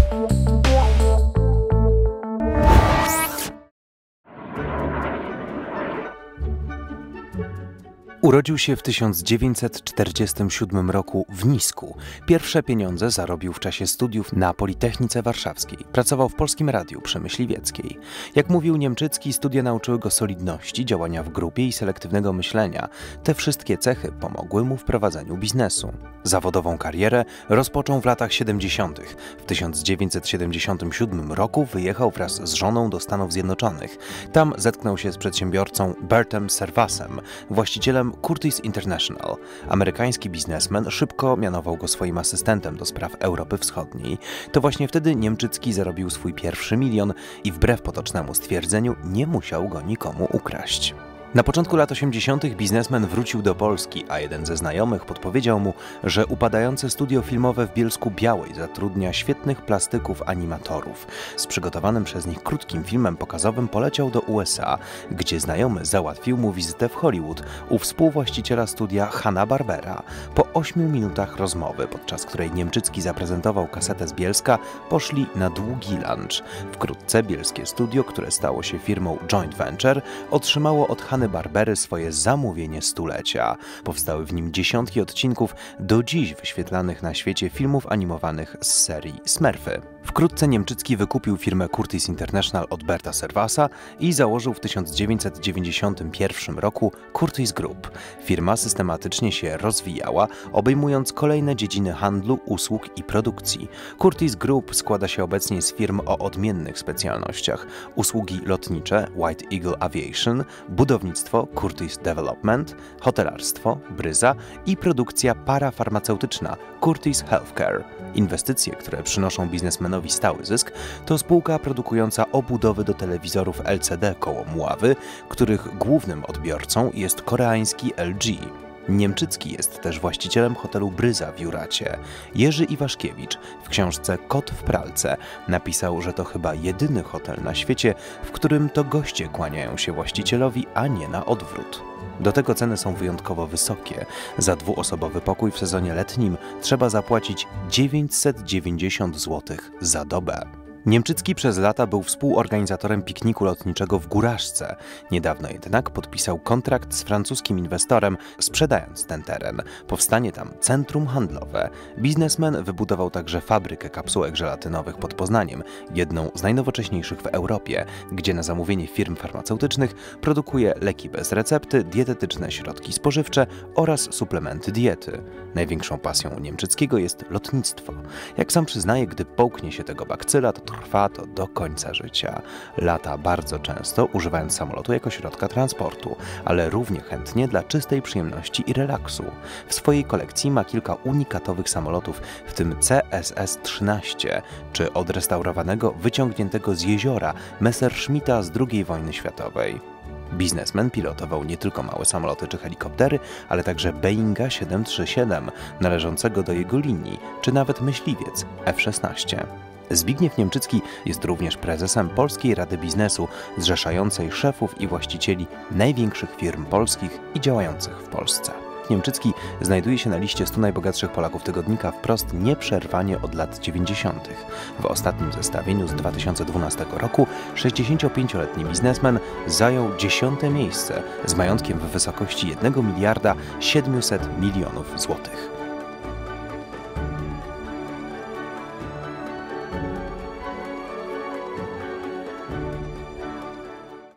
Urodził się w 1947 roku w Nisku. Pierwsze pieniądze zarobił w czasie studiów na Politechnice Warszawskiej. Pracował w Polskim Radiu przy Myśliwieckiej. Jak mówił Niemczycki, studia nauczyły go solidności, działania w grupie i selektywnego myślenia. Te wszystkie cechy pomogły mu w prowadzeniu biznesu. Zawodową karierę rozpoczął w latach 70. W 1977 roku wyjechał wraz z żoną do Stanów Zjednoczonych. Tam zetknął się z przedsiębiorcą Bertem Servasem, właścicielem Curtis International. Amerykański biznesmen szybko mianował go swoim asystentem do spraw Europy Wschodniej. To właśnie wtedy Niemczycki zarobił swój pierwszy milion i wbrew potocznemu stwierdzeniu nie musiał go nikomu ukraść. Na początku lat 80. biznesmen wrócił do Polski, a jeden ze znajomych podpowiedział mu, że upadające studio filmowe w Bielsku Białej zatrudnia świetnych plastyków animatorów. Z przygotowanym przez nich krótkim filmem pokazowym poleciał do USA, gdzie znajomy załatwił mu wizytę w Hollywood u współwłaściciela studia Hanna-Barbera. Po 8 minutach rozmowy, podczas której Niemczycki zaprezentował kasetę z Bielska, poszli na długi lunch. Wkrótce bielskie studio, które stało się firmą Joint Venture, otrzymało od Hanny-Barbery swoje zamówienie stulecia. Powstały w nim dziesiątki odcinków do dziś wyświetlanych na świecie filmów animowanych z serii Smurfy. Wkrótce Niemczycki wykupił firmę Curtis International od Berta Servasa i założył w 1991 roku Curtis Group. Firma systematycznie się rozwijała, obejmując kolejne dziedziny handlu, usług i produkcji. Curtis Group składa się obecnie z firm o odmiennych specjalnościach: usługi lotnicze White Eagle Aviation, budownictwo Curtis Development, hotelarstwo Bryza i produkcja parafarmaceutyczna Curtis Healthcare. Inwestycje, które przynoszą biznesmenowi stały zysk, to spółka produkująca obudowy do telewizorów LCD koło Mławy, których głównym odbiorcą jest koreański LG. Niemczycki jest też właścicielem hotelu Bryza w Juracie. Jerzy Iwaszkiewicz w książce Kot w pralce napisał, że to chyba jedyny hotel na świecie, w którym to goście kłaniają się właścicielowi, a nie na odwrót. Do tego ceny są wyjątkowo wysokie. Za dwuosobowy pokój w sezonie letnim trzeba zapłacić 990 zł za dobę. Niemczycki przez lata był współorganizatorem pikniku lotniczego w Góraszce. Niedawno jednak podpisał kontrakt z francuskim inwestorem, sprzedając ten teren. Powstanie tam centrum handlowe. Biznesmen wybudował także fabrykę kapsułek żelatynowych pod Poznaniem, jedną z najnowocześniejszych w Europie, gdzie na zamówienie firm farmaceutycznych produkuje leki bez recepty, dietetyczne środki spożywcze oraz suplementy diety. Największą pasją Niemczyckiego jest lotnictwo. Jak sam przyznaje, gdy połknie się tego bakcyla, to trwa to do końca życia. Lata bardzo często, używając samolotu jako środka transportu, ale równie chętnie dla czystej przyjemności i relaksu. W swojej kolekcji ma kilka unikatowych samolotów, w tym CSS-13, czy odrestaurowanego, wyciągniętego z jeziora Messerschmitta z II wojny światowej. Biznesmen pilotował nie tylko małe samoloty czy helikoptery, ale także Boeinga 737, należącego do jego linii, czy nawet myśliwiec F-16. Zbigniew Niemczycki jest również prezesem Polskiej Rady Biznesu, zrzeszającej szefów i właścicieli największych firm polskich i działających w Polsce. Niemczycki znajduje się na liście 100 najbogatszych Polaków tygodnika Wprost nieprzerwanie od lat 90. W ostatnim zestawieniu z 2012 roku 65-letni biznesmen zajął 10. miejsce z majątkiem w wysokości 1 miliarda 700 milionów złotych.